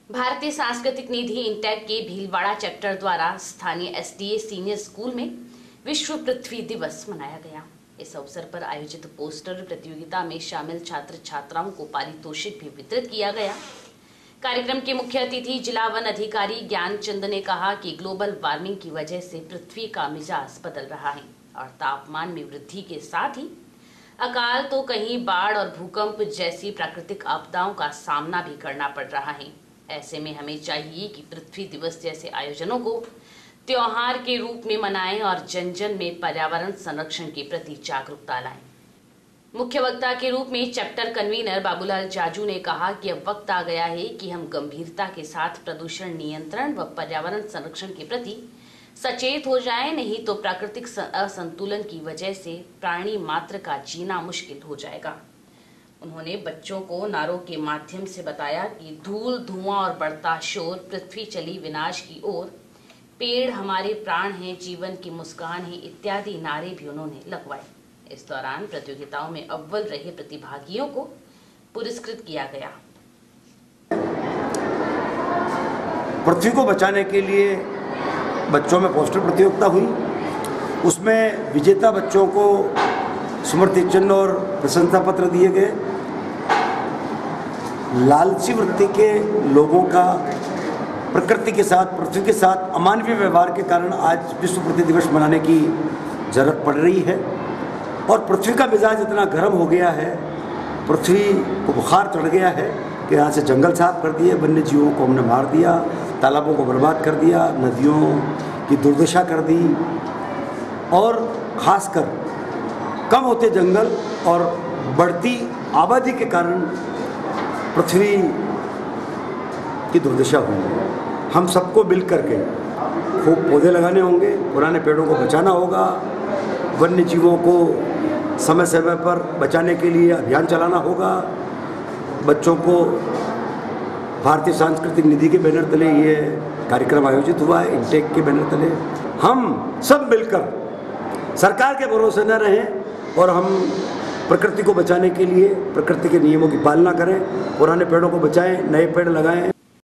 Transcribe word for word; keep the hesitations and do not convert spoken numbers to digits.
भारतीय सांस्कृतिक निधि इंटेक के भीलवाड़ा चैप्टर द्वारा स्थानीय एसडीए सीनियर स्कूल में विश्व पृथ्वी दिवस मनाया गया। इस अवसर पर आयोजित पोस्टर प्रतियोगिता में शामिल छात्र छात्राओं को पारितोषिक भी वितरित किया गया। कार्यक्रम के मुख्य अतिथि जिला वन अधिकारी ज्ञानचंद ने कहा कि ग्लोबल वार्मिंग की वजह से पृथ्वी का मिजाज बदल रहा है और तापमान में वृद्धि के साथ ही अकाल तो कहीं बाढ़ और भूकंप जैसी प्राकृतिक आपदाओं का सामना भी करना पड़ रहा है। ऐसे में हमें चाहिए कि पृथ्वी दिवस जैसे आयोजनों को त्योहार के रूप में मनाएं और जन जन में पर्यावरण संरक्षण के प्रति जागरूकता लाएं। मुख्य वक्ता के रूप में चैप्टर कन्वीनर बाबूलाल जाजू ने कहा कि अब वक्त आ गया है कि हम गंभीरता के साथ प्रदूषण नियंत्रण व पर्यावरण संरक्षण के प्रति सचेत हो जाएं, नहीं तो प्राकृतिक असंतुलन की वजह से प्राणी मात्र का जीना मुश्किल हो जाएगा। उन्होंने बच्चों को नारों के माध्यम से बताया कि धूल धुआं और बढ़ता शोर, पृथ्वी चली विनाश की ओर, पेड़ हमारे प्राण हैं, जीवन की मुस्कान है इत्यादि नारे भी उन्होंने लगवाए। इस दौरान प्रतियोगिताओं में अव्वल रहे प्रतिभागियों को पुरस्कृत किया गया। पृथ्वी को बचाने के लिए बच्चों में पोस्टर प्रतियोगिता हुई। उसमें विजेता बच्चों को स्मृति चिन्ह और प्रशंसा पत्र दिए गए। लालची वृत्ति के लोगों का प्रकृति के साथ, पृथ्वी के साथ अमानवीय व्यवहार के कारण आज विश्व पृथ्वी दिवस मनाने की जरूरत पड़ रही है। और पृथ्वी का मिजाज इतना गर्म हो गया है, पृथ्वी को बुखार चढ़ गया है कि यहाँ से जंगल साफ कर दिए, वन्य जीवों को हमने मार दिया, तालाबों को बर्बाद कर दिया, नदियों की दुर्दशा कर दी और खासकर कम होते जंगल और बढ़ती आबादी के कारण पृथ्वी की दुर्दशा हुई है। हम सबको मिल करके खूब पौधे लगाने होंगे, पुराने पेड़ों को बचाना होगा, वन्य जीवों को समय समय पर बचाने के लिए अभियान चलाना होगा। बच्चों को भारतीय सांस्कृतिक निधि के बैनर तले ये कार्यक्रम आयोजित हुआ है, इंटेक के बैनर तले। हम सब मिलकर सरकार के भरोसे न रहें और हम प्रकृति को बचाने के लिए प्रकृति के नियमों की पालना करें, पुराने पेड़ों को बचाएं, नए पेड़ लगाएं।